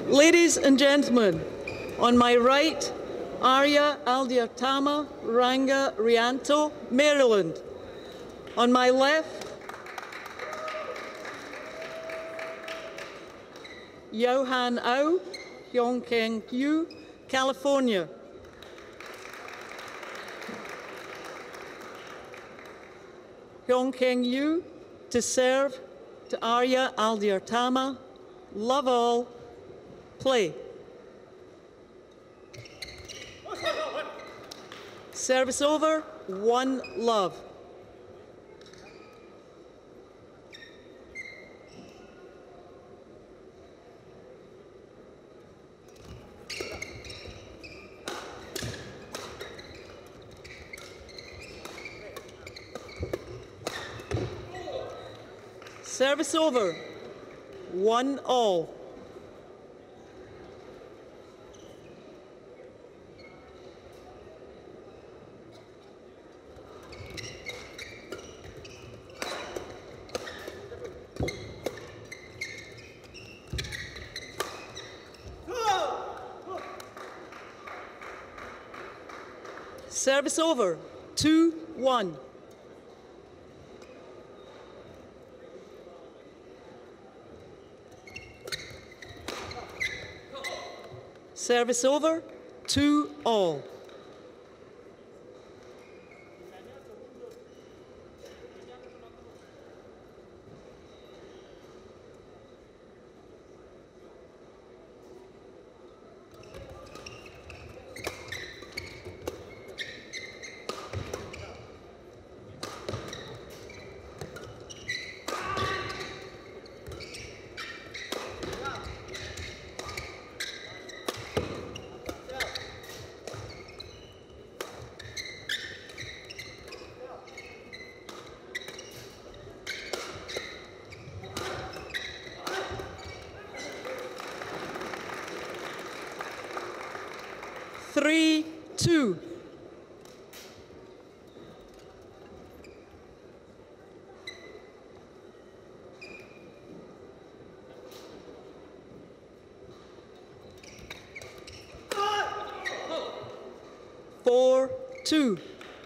Ladies and gentlemen, on my right, Arya Aldiartama Ranga Rianto, Maryland. On my left, Yohan Au, Hyongkeng Yu, California. Hyongkeng Yu, to serve to Arya Aldiartama, love all, play. Service over, 1 love. Service over, 1 all. Service over, 2-1. Service over, 2 all. Three, 2. Four, 2.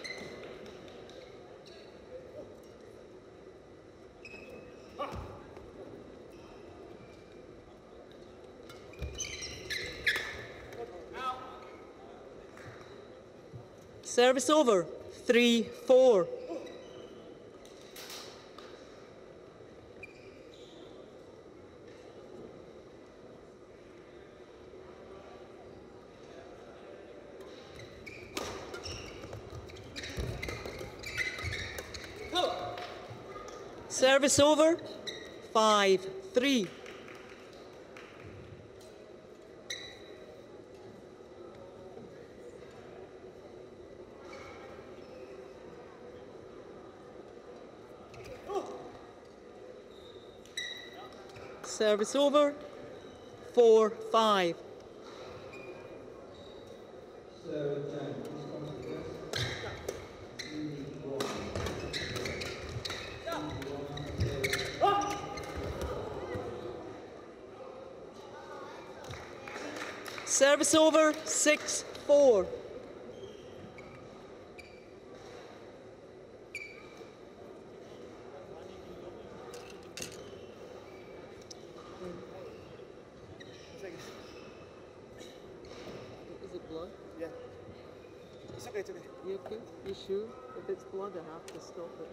Service over, 3-4. Service over, 5-3. Service over, 4-5. Service over, 6-4. Is it blood? Yeah. It's okay, it's okay. You okay? You sure? If it's blood, I have to stop it.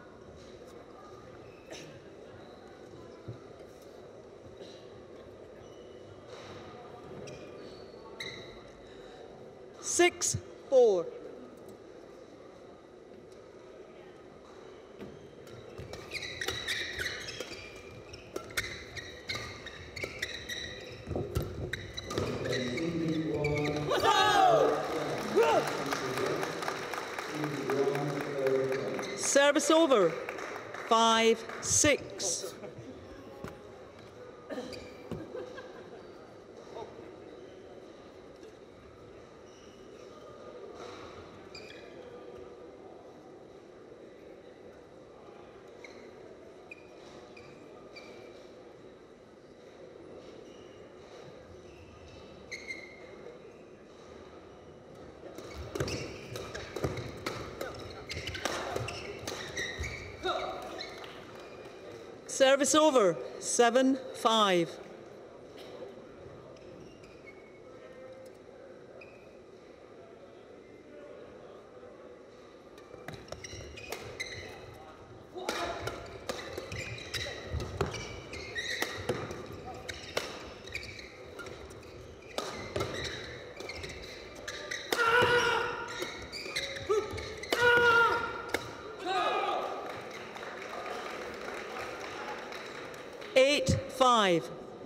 Six, 4. Service over, 5-6. Service over, 7-5. Eight, 5.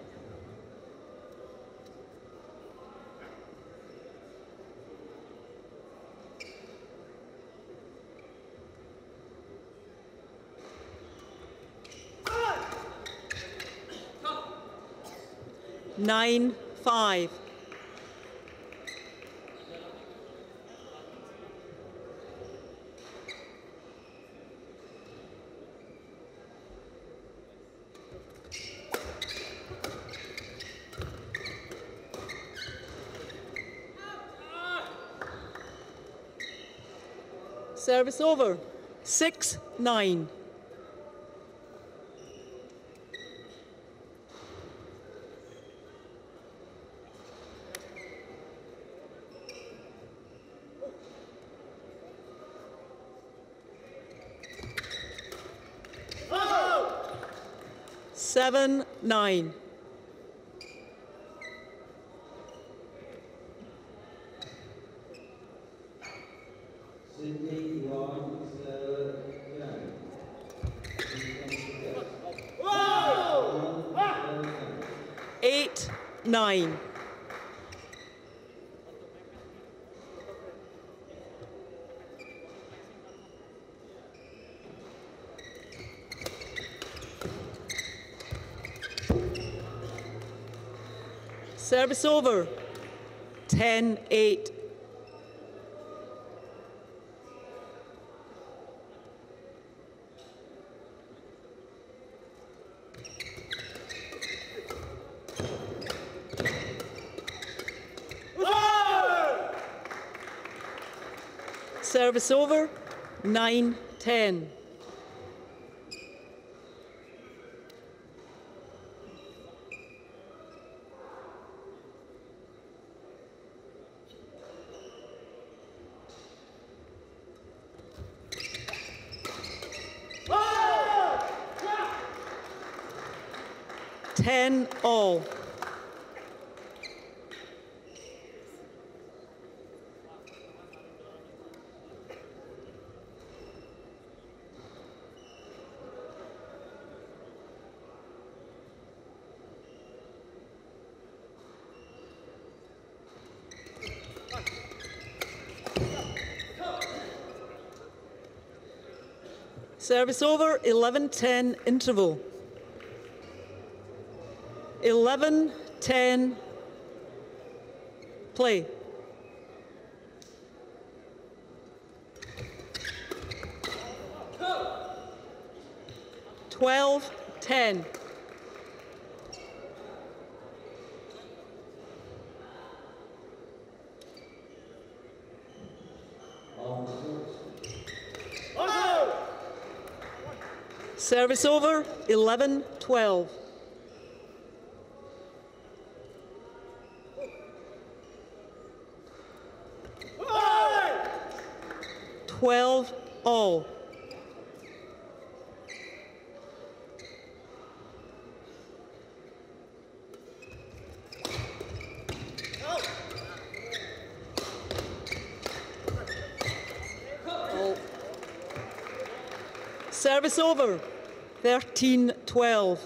Nine, 5. Service over, 6-9. Oh! 7-9. Whoa! 8-9. Service over, 10-8. Service over, 9-10. Ten all. Service over, 11-10 interval. 11-10 play. Go! 12-10. Service over, 11-12. 12 all. Service over, 13-12.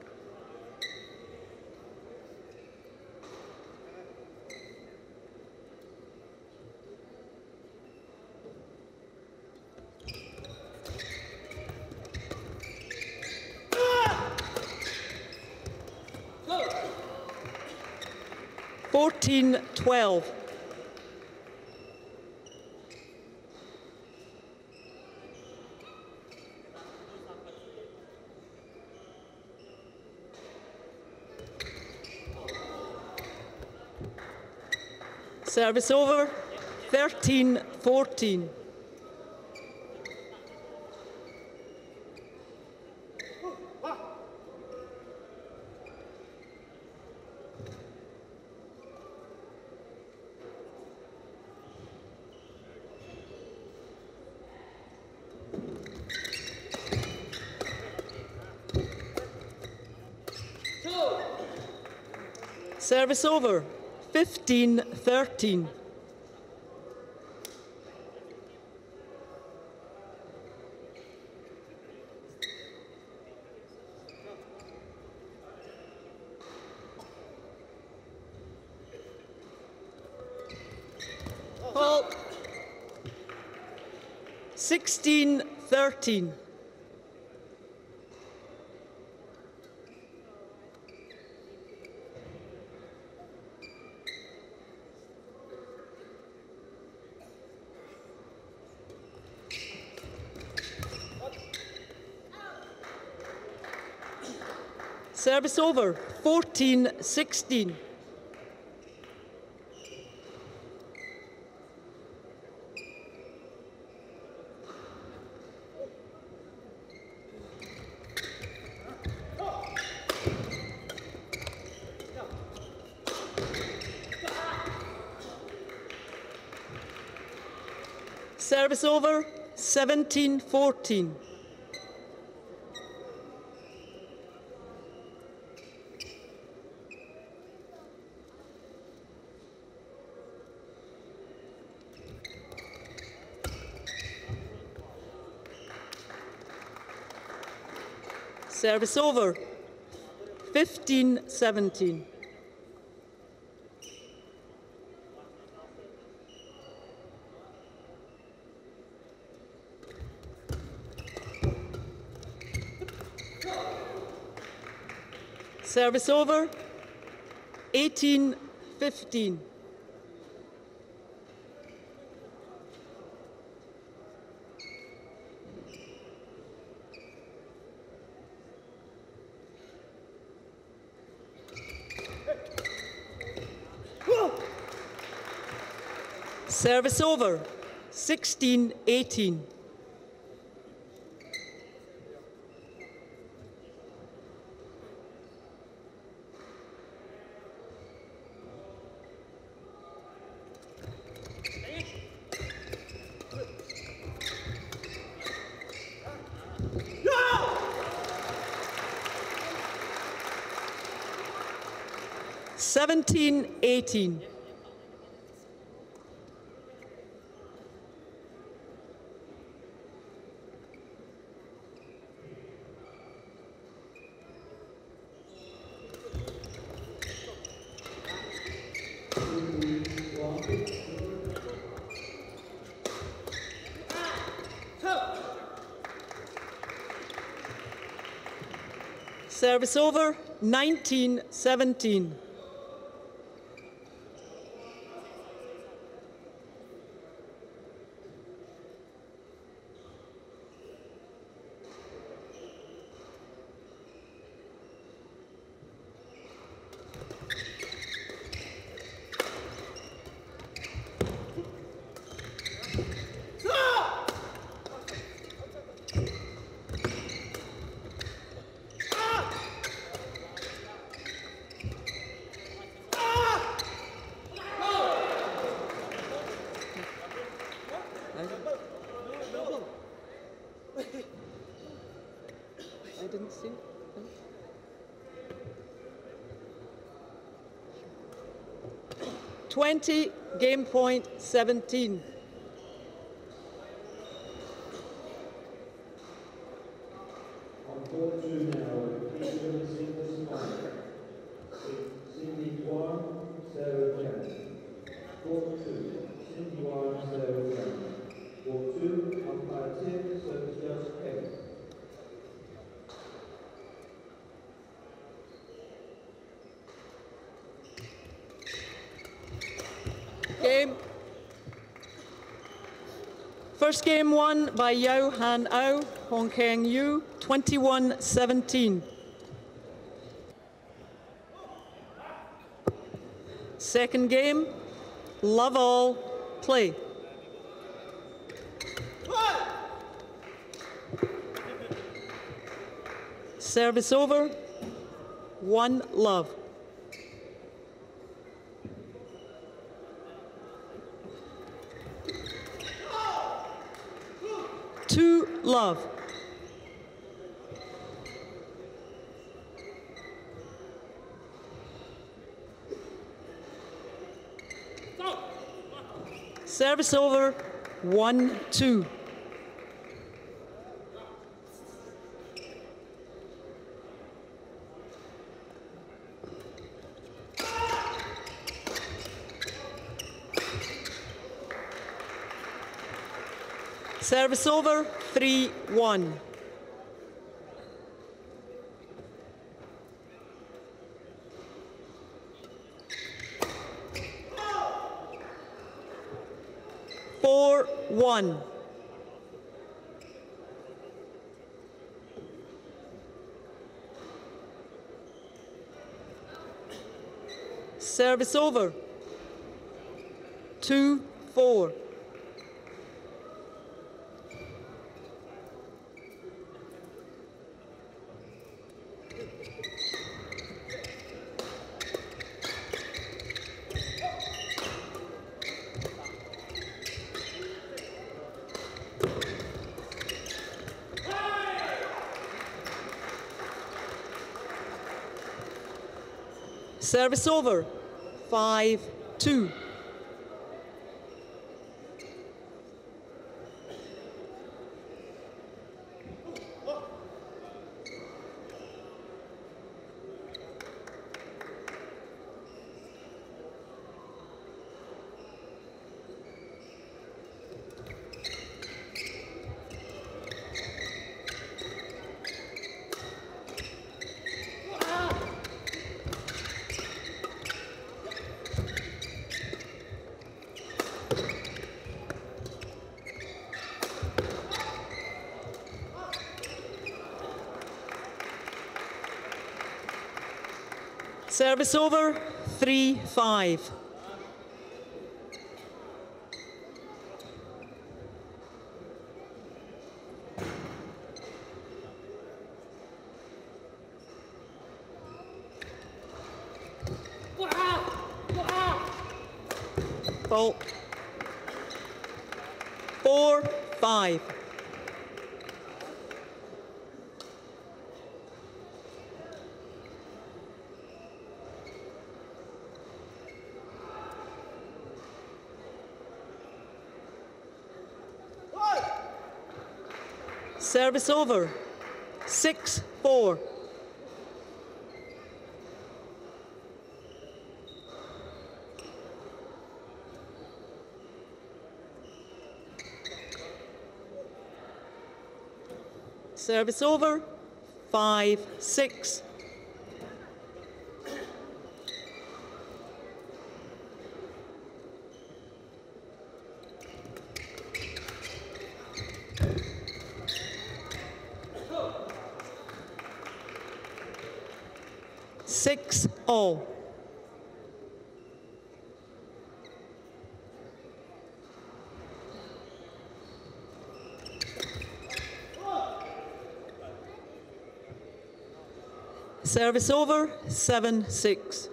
Go! 14-12. Service over, 13-14. Service over, 15-13. Ball, 16-13. Service over, 14-16. Service over, 17-14. Service over, 15-17. Service over, 18-15. Service over, 16-18. No! 17-18. Service over, 19-17. I didn't see. No. 20, game point 17. Game. First game won by Yao Han Ao, Hong Kong U, 21-17. Second game, love all, play. Service over. 1-love. Two love. Service over. 1-2. Service over. 3-1. Four, 1. Service over. 2-4. Service over. 5-2. Service over. 3-5. Fault. 4-5. Service over. 6-4. Service over. 5-6. Six all. Service over. 7-6.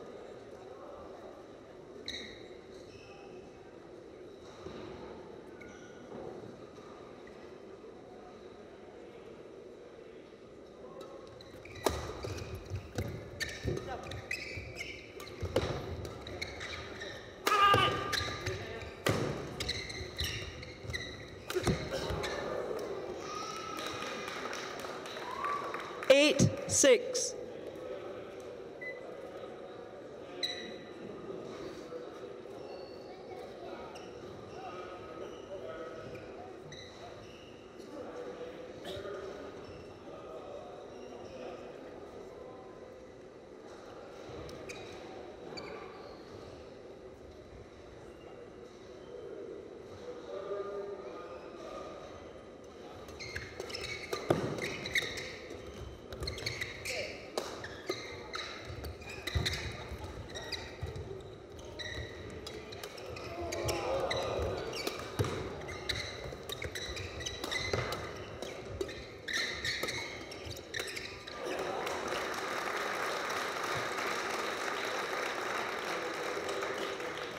Eight, 6.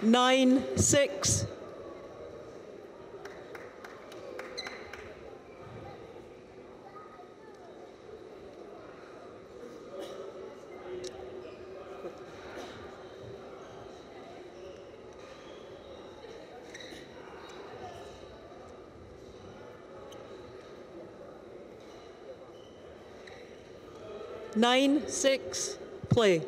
9-6. Nine, 6, play.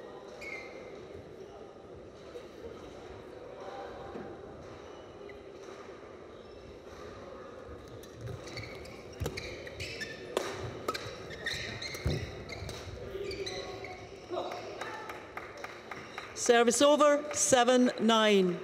Service over, 7-9.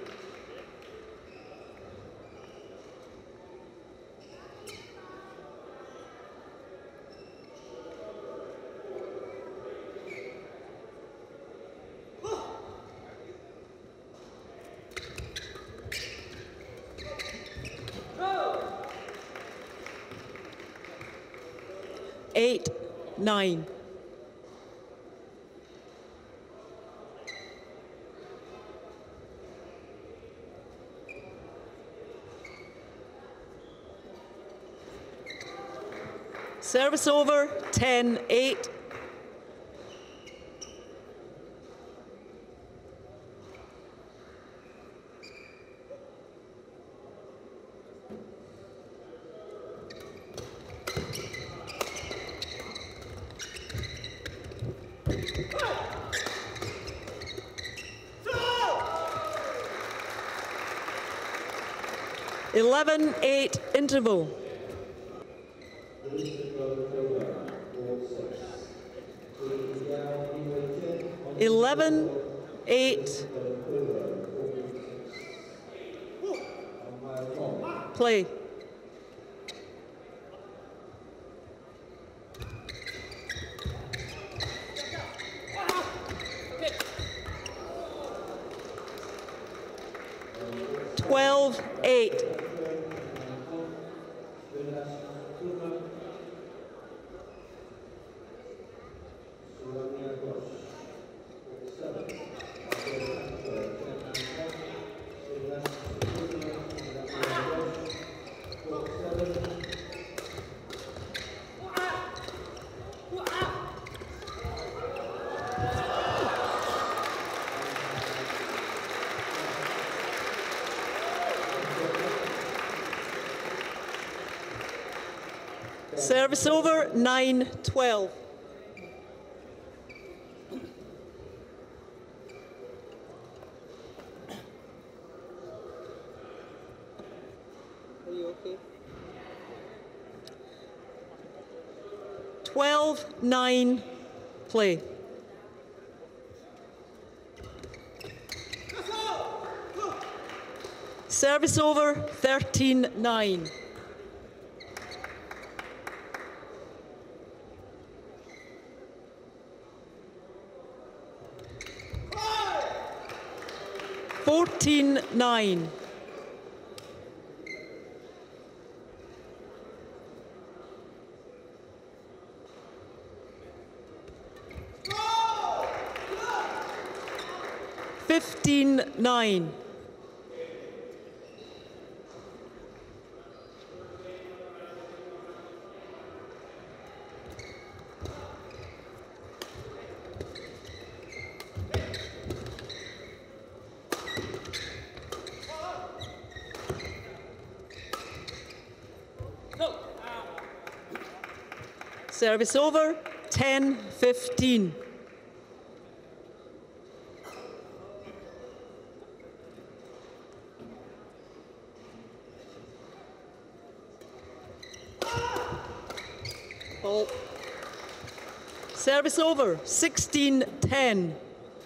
Eight, 9. Service over, 10-8. Go! 11-8 interval. Eleven, 8. Play. Okay. 12-8. Service over, 9-12. Are you okay? 12-9, play. Service over, 13-9. Fourteen, 9. Go! 15-9. Go! Service over, 10-15. Ball. Service over, 16-10.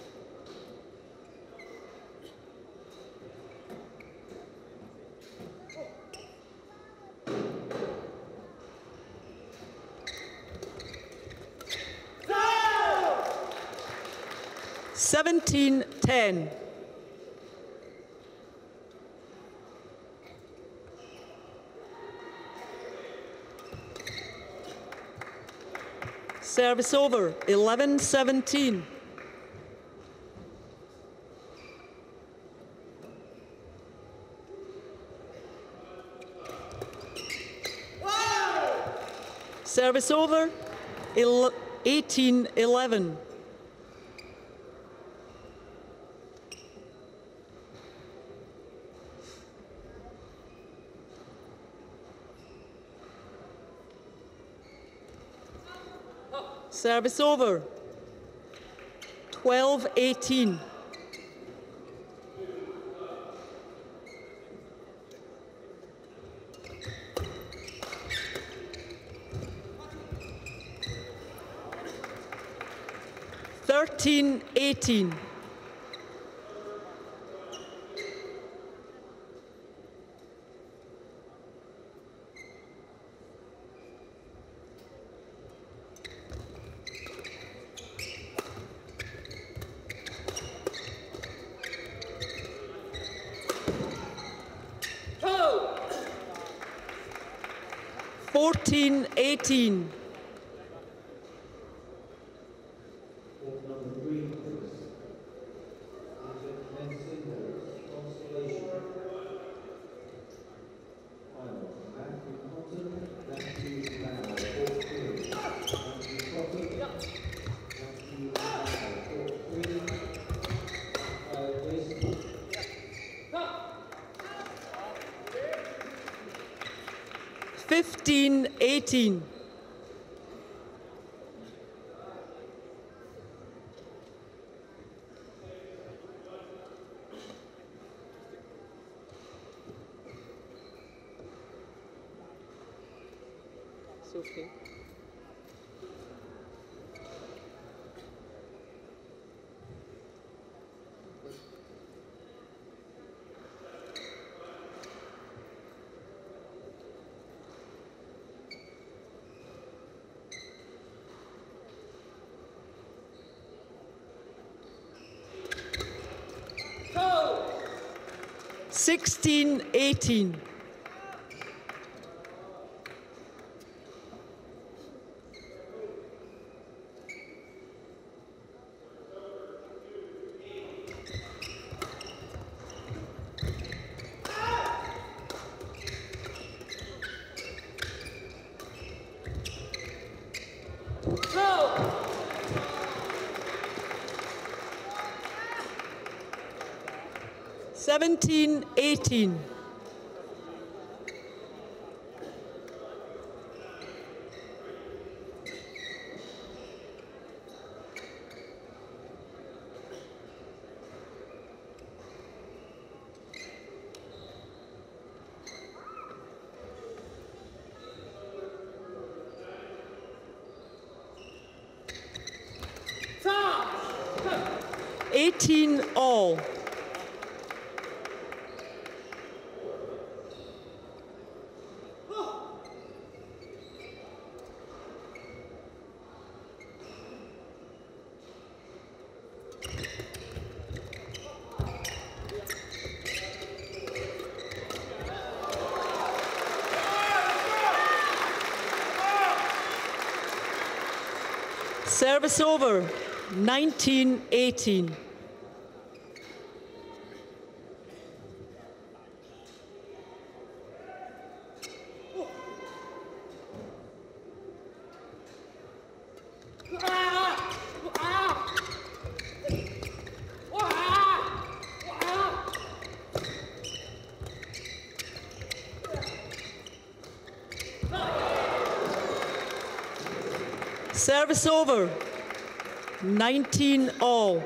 Go! 17-10. Service over, 11-17. Service over. 18-11. Service over. 12-18. Thirteen, 18. Two. 14, 18. Fifteen, 18. It's okay. Two. 16, 18. Two. 17, 18. Stop. 18 all. Service over. 19, 18. Service over. 19 all.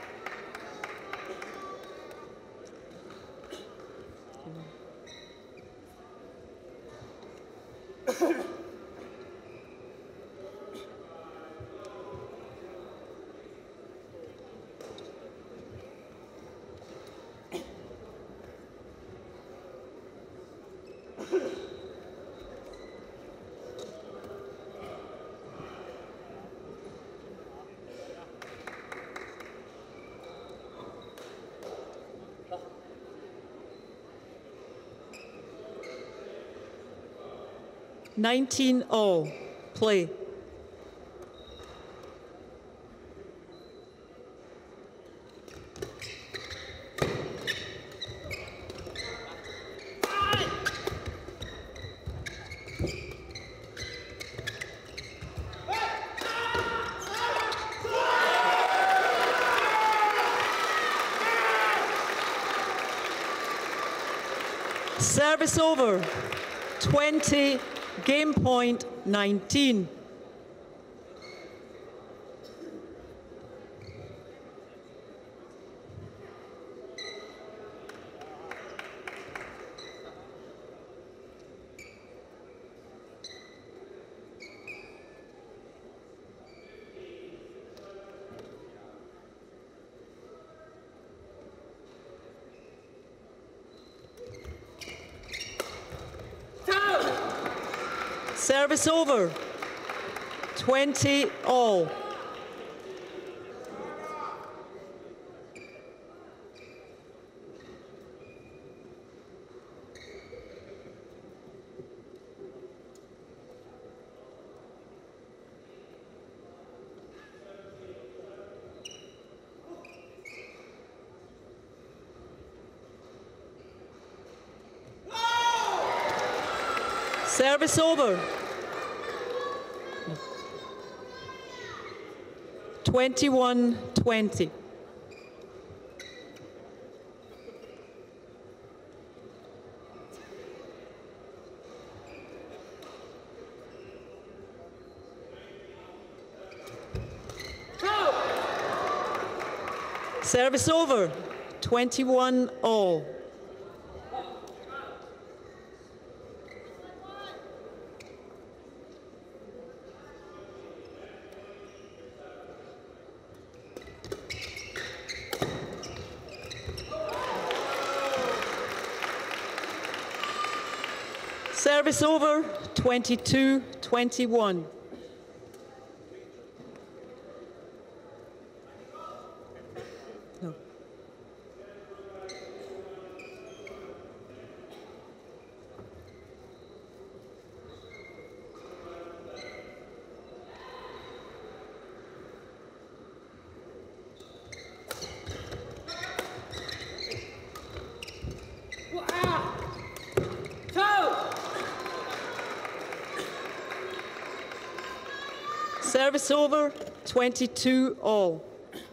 Nineteen all. Play. Service over. 20, game point 19. Service over. 20 all. Service over. 21-20. Service over. 21 all. Service over. 22-21. No. Service over. 22 all.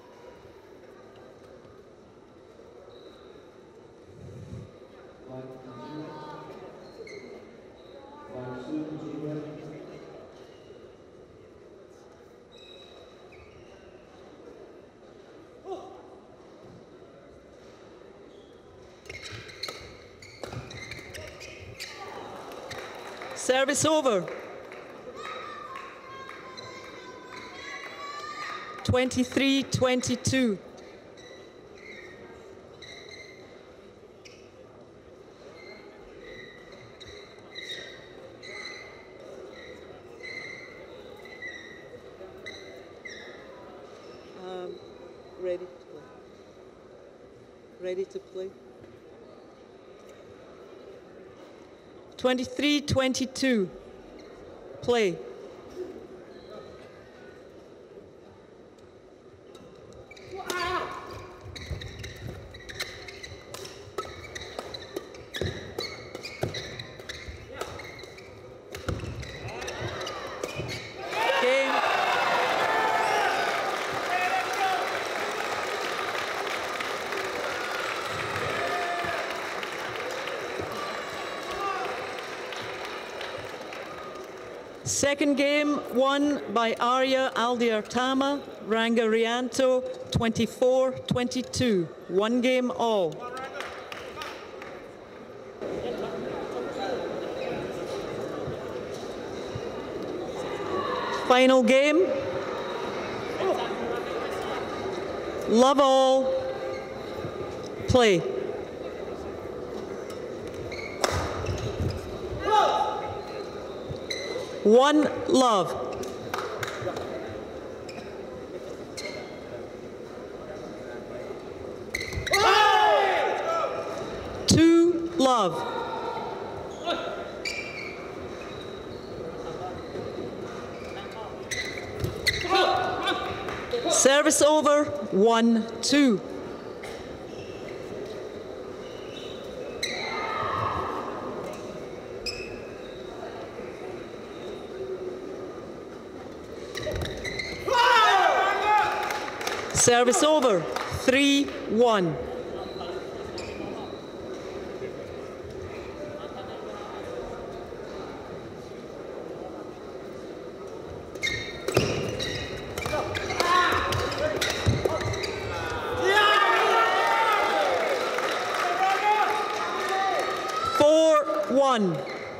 Service over. 23-22. Ready to play. Ready to play. 23-22. Play. Game. Second game won by Arya Aldiartama, Rangarianto, 24-22. One game all. Final game. Love all. Play. One love. Two love. Service over. 1-2. Service over. 3-1. 1.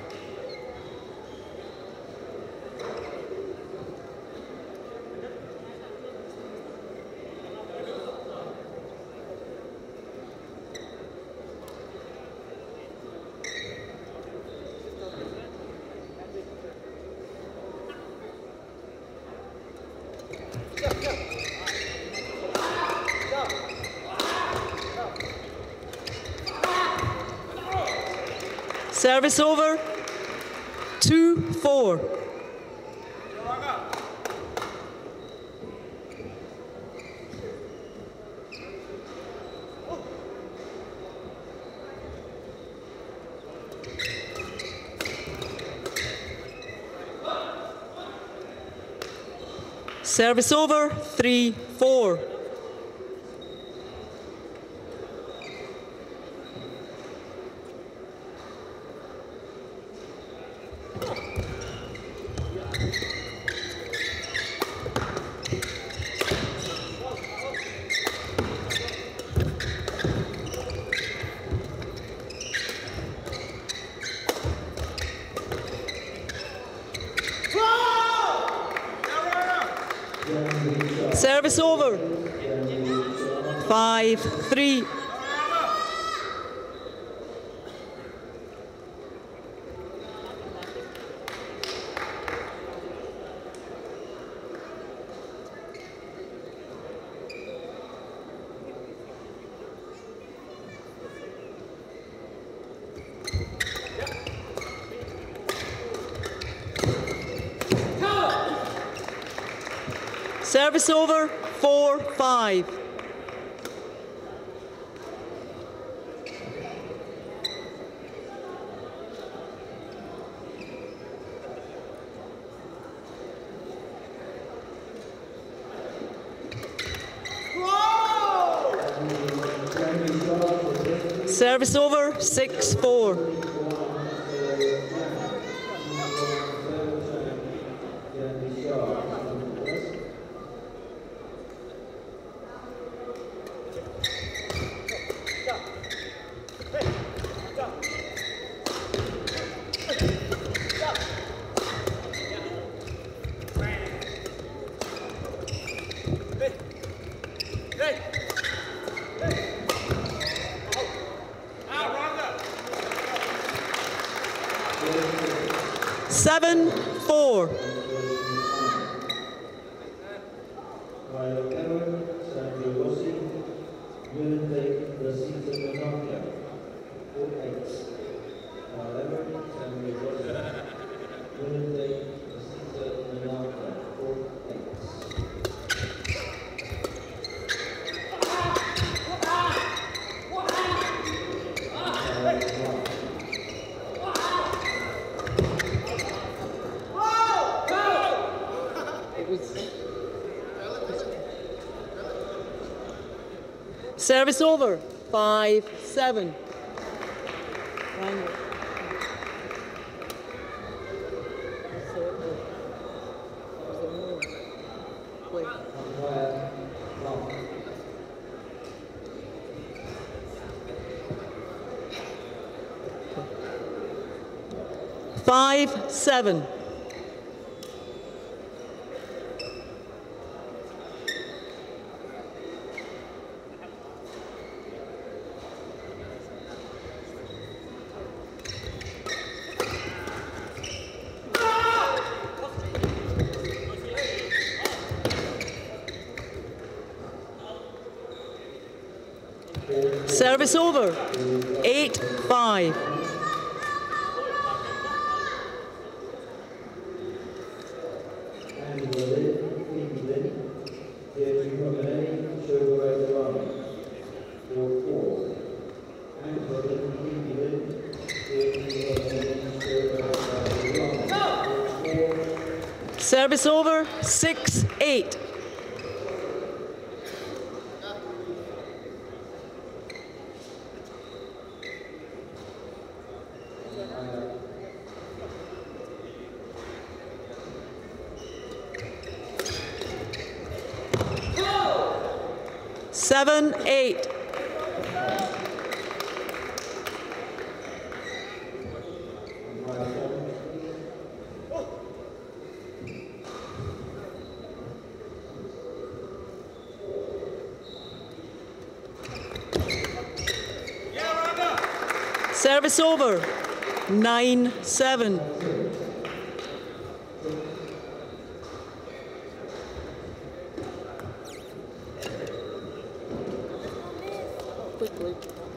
Service over. 2-4. Service over. 3-4. Service over. 5-3. Service over. 4-5. Service over. 6-4. Seven, 4. Service over. 5-7. Five, 7. Service over. 8-5. Service over. 6-8. Seven, 8. Service over. 9-7. Quickly.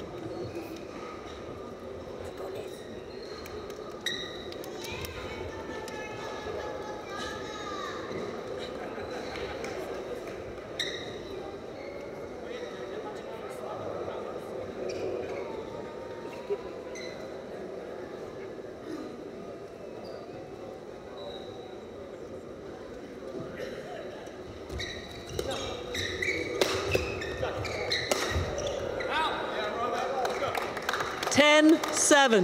Ten, 7.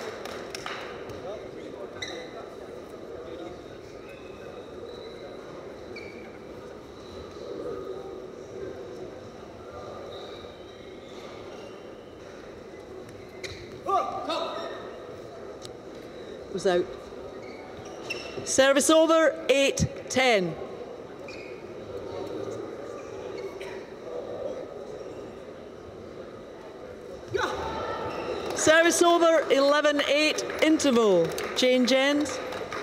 Was out. Service over. 8-10. Service over. 11-8. Interval. Change ends.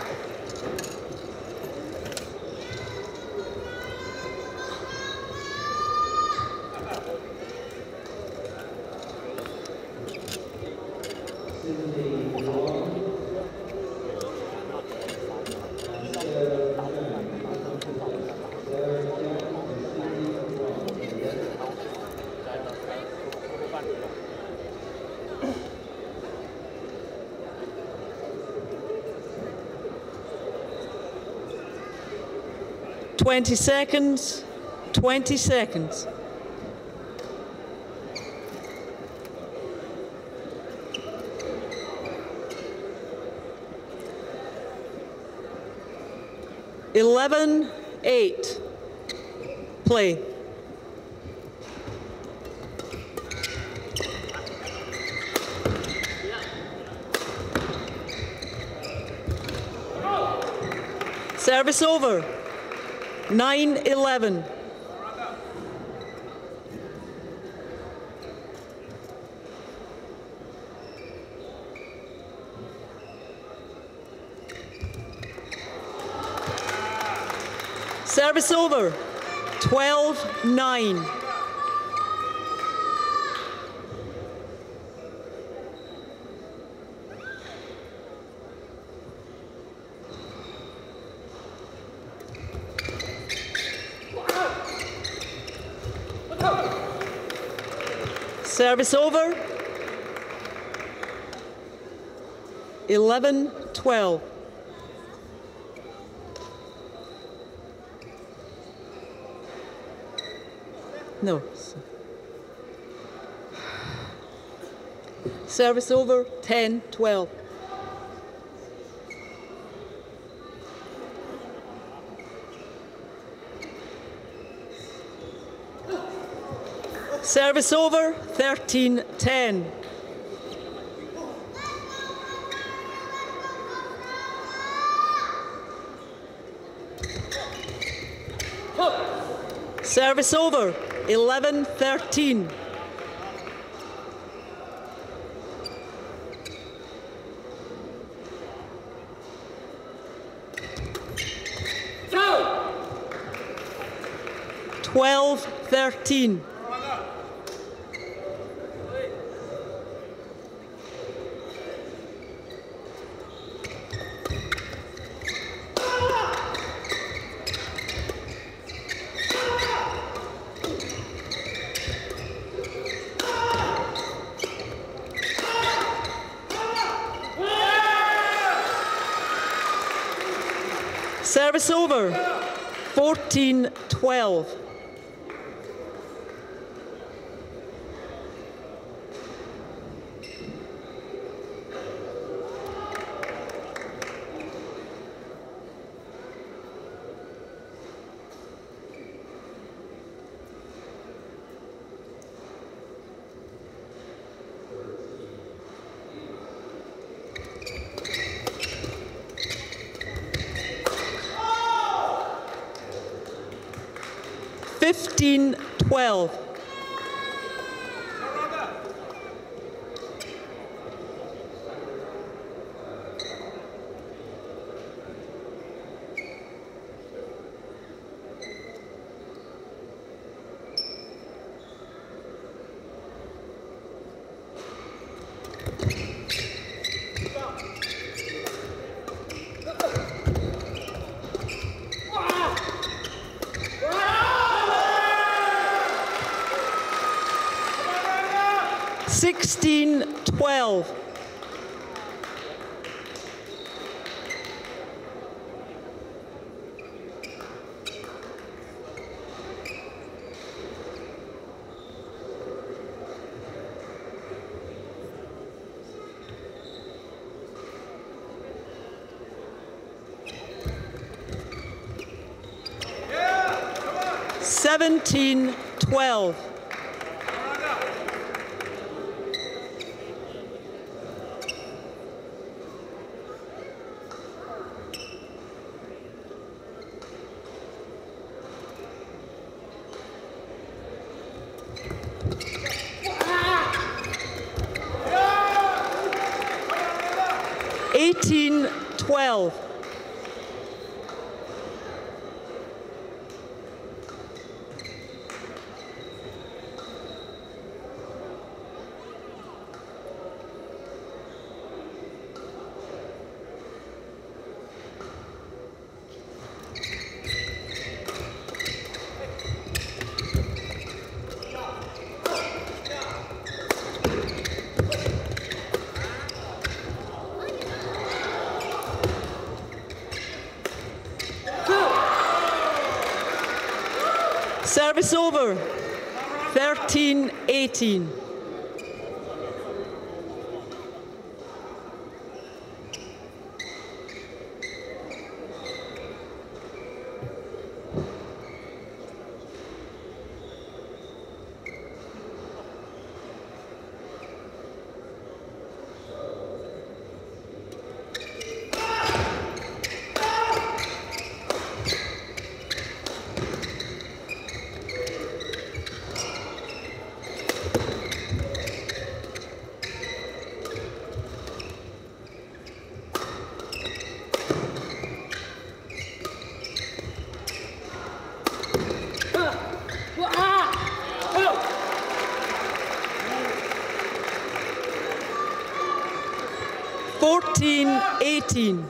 Seconds. 20 seconds. Eleven, 8. Play. Service over. 9-11. Service over. 12-9. Service over. 11-12. No. Service over. 10-12. Service over. 13-10. Service over. 11-13. No. 12-13. Service over. 14-12. Fifteen, 12. 16-12. Yeah, 17-12. Yeah. 18-12. Service over. 13-18. Fourteen, 18.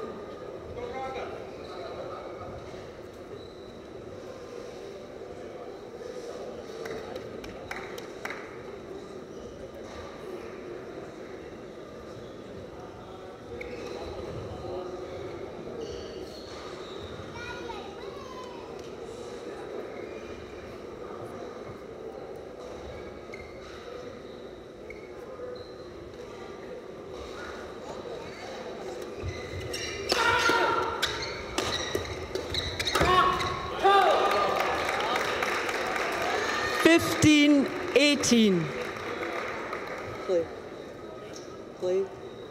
Fifteen, 18. Play. Play.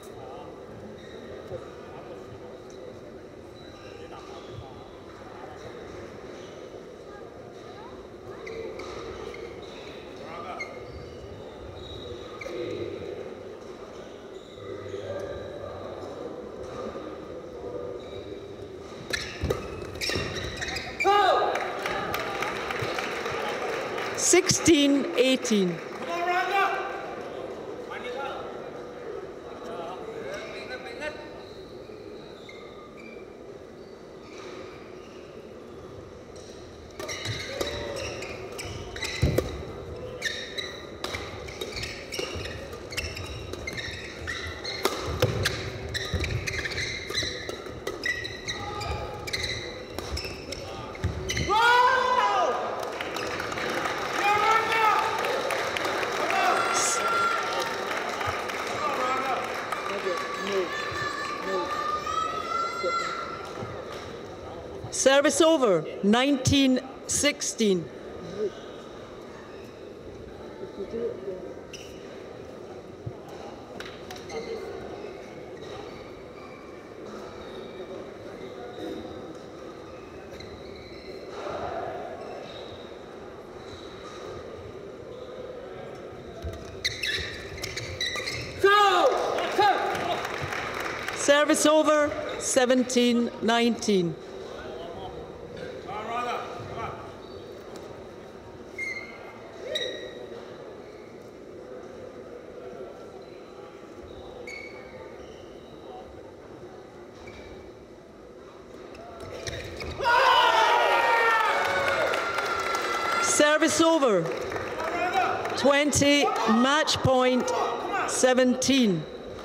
Go! 16, 18. Service over. 19, 16. Service over. 17, 19. Service over. 20, match point 17.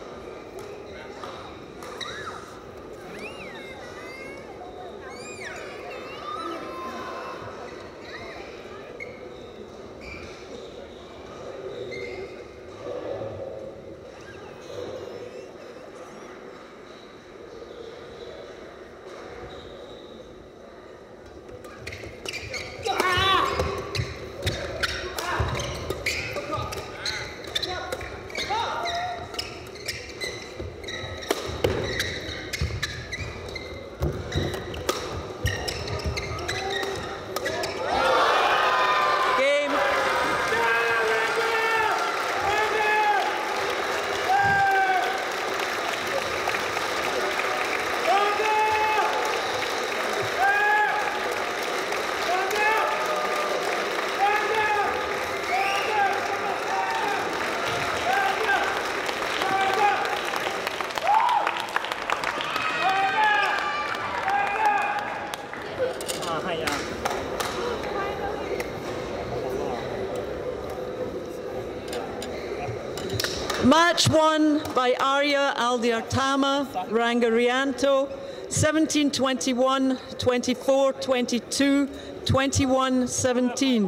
Match won by Arya Aldiartama Rangarianto, 17-21, 24-22, 21-17.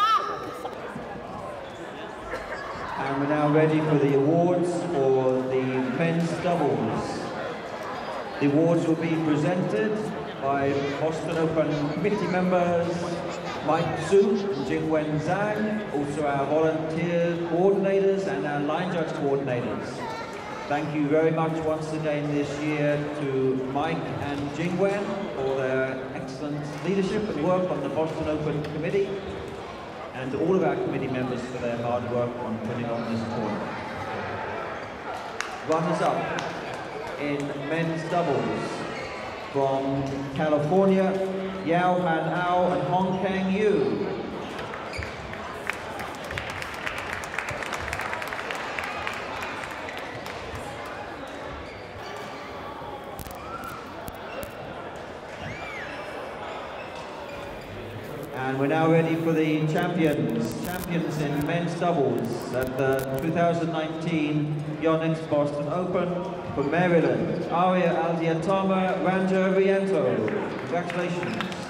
And we're now ready for the awards for the men's doubles. The awards will be presented by Boston Open committee members Mike Zhu and Jingwen Zhang, also our volunteer coordinators and our line judge coordinators. Thank you very much once again this year to Mike and Jingwen for their excellent leadership and work on the Boston Open committee, and to all of our committee members for their hard work on putting on this tournament. Runners-up in men's doubles from California, Yao Han Ao and Hong Kang Yu. And we're now ready for the champions in men's doubles at the 2019 Yonex Boston Open from Maryland, Arya Aldiartama Rangarianto. Congratulations.